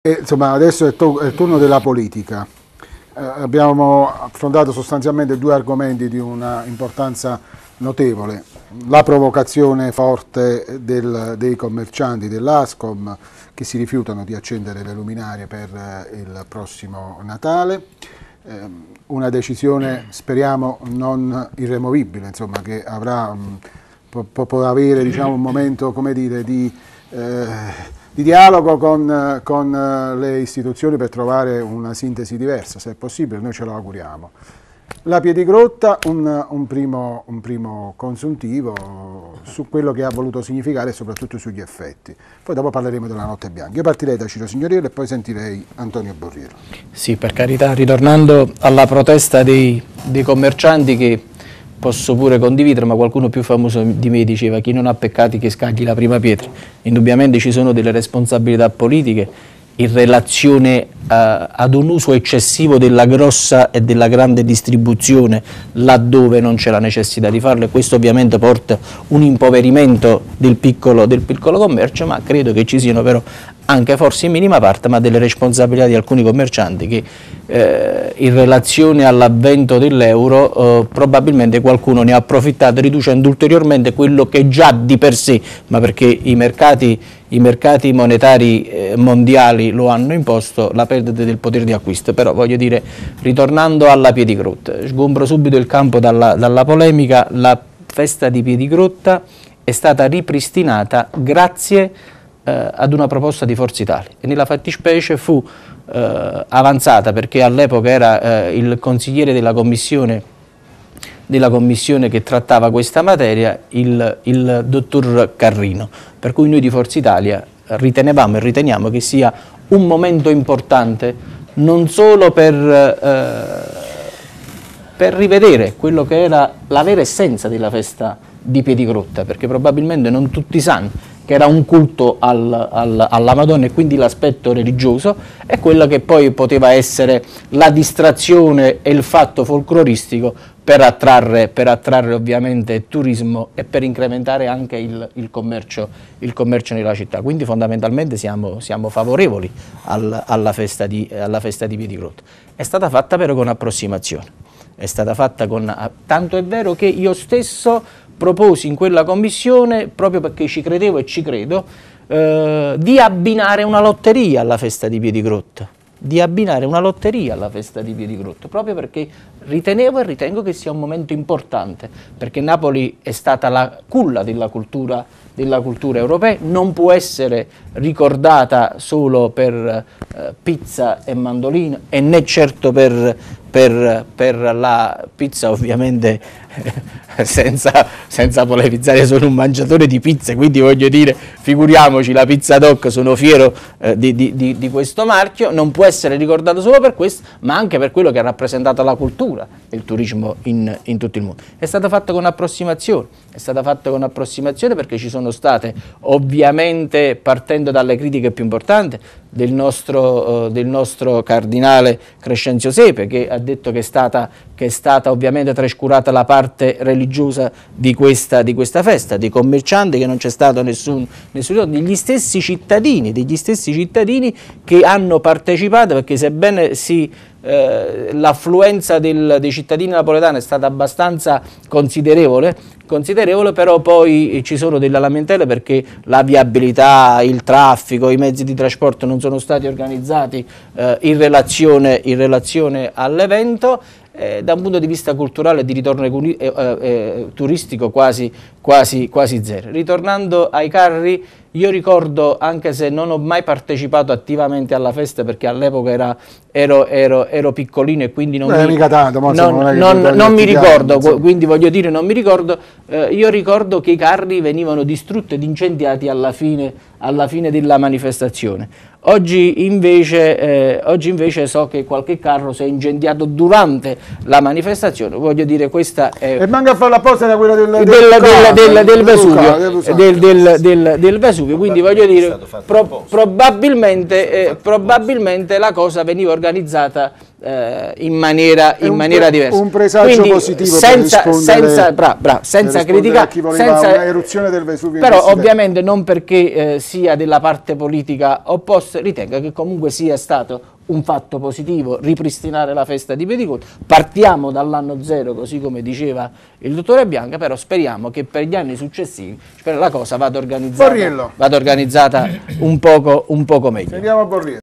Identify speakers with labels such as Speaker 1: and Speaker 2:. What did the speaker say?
Speaker 1: Insomma, adesso è il turno della politica. Abbiamo affrontato sostanzialmente due argomenti di una importanza notevole: la provocazione forte dei commercianti dell'Ascom che si rifiutano di accendere le luminarie per il prossimo Natale, una decisione speriamo non irremovibile, insomma, che avrà, può avere, diciamo, un momento, come dire, di dialogo con le istituzioni per trovare una sintesi diversa, se è possibile, noi ce lo auguriamo. La Piedigrotta, un primo consuntivo su quello che ha voluto significare e soprattutto sugli effetti. Poi dopo parleremo della Notte Bianca. Io partirei da Ciro Signorile e poi sentirei Antonio Borriero.
Speaker 2: Sì, per carità, ritornando alla protesta dei commercianti, che posso pure condividere, ma qualcuno più famoso di me diceva: chi non ha peccati che scagli la prima pietra. Indubbiamente ci sono delle responsabilità politiche in relazione ad un uso eccessivo della grossa e della grande distribuzione laddove non c'è la necessità di farlo, e questo ovviamente porta un impoverimento del piccolo commercio, ma credo che ci siano però anche, forse in minima parte, ma delle responsabilità di alcuni commercianti che in relazione all'avvento dell'euro probabilmente qualcuno ne ha approfittato riducendo ulteriormente quello che già di per sé, ma perché i mercati monetari mondiali lo hanno imposto, la perdita del potere di acquisto. Però voglio dire, ritornando alla Piedigrotta, sgombro subito il campo dalla polemica. La festa di Piedigrotta è stata ripristinata grazie ad una proposta di Forza Italia, e nella fattispecie fu avanzata perché all'epoca era il consigliere della commissione che trattava questa materia, il dottor Carrino, per cui noi di Forza Italia ritenevamo e riteniamo che sia un momento importante non solo per rivedere quello che era la vera essenza della festa di Piedigrotta, perché probabilmente non tutti sanno che era un culto alla Madonna, e quindi l'aspetto religioso, e quella che poi poteva essere la distrazione e il fatto folcloristico per attrarre ovviamente turismo e per incrementare anche il commercio nella città. Quindi fondamentalmente siamo favorevoli alla festa di Piedigrotta. È stata fatta però con approssimazione, tanto è vero che io stesso proposi in quella commissione, proprio perché ci credevo e ci credo, di abbinare una lotteria alla festa di Piedigrotta. Proprio perché ritenevo e ritengo che sia un momento importante, perché Napoli è stata la culla della cultura europea, non può essere ricordata solo per pizza e mandolino, e né certo per la pizza, ovviamente senza polemizzare, sono un mangiatore di pizze, quindi voglio dire, figuriamoci, la Pizza Doc, sono fiero di questo marchio. Non può essere ricordato solo per questo, ma anche per quello che ha rappresentato la cultura e il turismo in tutto il mondo. È stata fatta con approssimazione, perché ci sono state, ovviamente, partendo dalle critiche più importanti, del nostro cardinale Crescenzio Sepe, che ha detto che è stata ovviamente trascurata la parte religiosa di questa festa, dei commercianti, che non c'è stato nessun degli stessi cittadini che hanno partecipato, perché sebbene l'affluenza dei cittadini napoletani è stata abbastanza considerevole, però poi ci sono delle lamentele perché la viabilità, il traffico, i mezzi di trasporto non sono stati organizzati in relazione all'evento. Da un punto di vista culturale, di ritorno turistico quasi zero. Ritornando ai carri, io ricordo, anche se non ho mai partecipato attivamente alla festa perché all'epoca ero piccolino e quindi non mi ricordo, quindi voglio dire non mi ricordo, io ricordo che i carri venivano distrutti ed incendiati alla fine della manifestazione. Oggi invece so che qualche carro si è incendiato durante la manifestazione. Voglio dire, questa è...
Speaker 1: E manca a fare la posta da quella del
Speaker 2: Vesuvio, quindi voglio dire, probabilmente la cosa veniva organizzata in maniera diversa.
Speaker 1: Un presagio quindi, positivo senza criticare, chi voleva un'eruzione del Vesuvio.
Speaker 2: Però ovviamente non perché sia della parte politica opposta, ritenga che comunque sia stato un fatto positivo ripristinare la festa di Pentecoste. Partiamo dall'anno zero, così come diceva il dottore Bianca, però speriamo che per gli anni successivi la cosa vada organizzata un poco meglio.
Speaker 1: Sentiamo Borriello.